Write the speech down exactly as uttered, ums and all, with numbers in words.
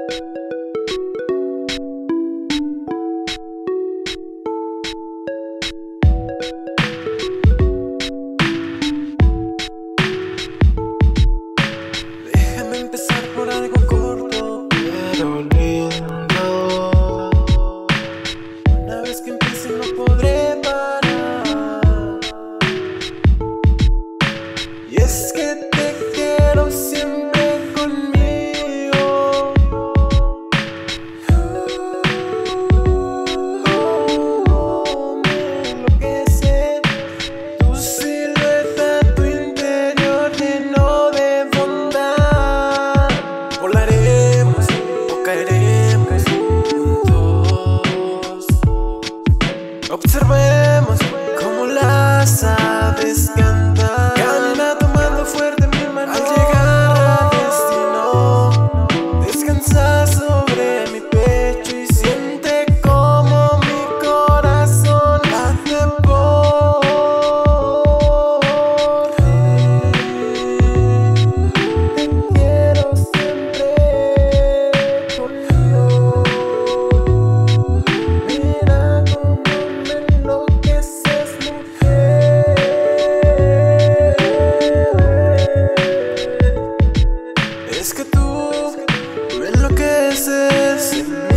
Déjame empezar por algo corto, pero lindo. Una vez que empiece no podré parar. Y es que te quiero siempre conmigo. Oh, me enloquece tu silueta, tu interior lleno de bondad. Volaremos o caeremos juntos. Observemos cómo las aves cantan. Camina tomando fuerte mi mano. Al llegar al destino, descansa sobre mi pecho y siente como mi corazón late por ti. Te quiero siempre conmigo. Mira cómo me enloqueces, mujer. Es que tú me enloqueces.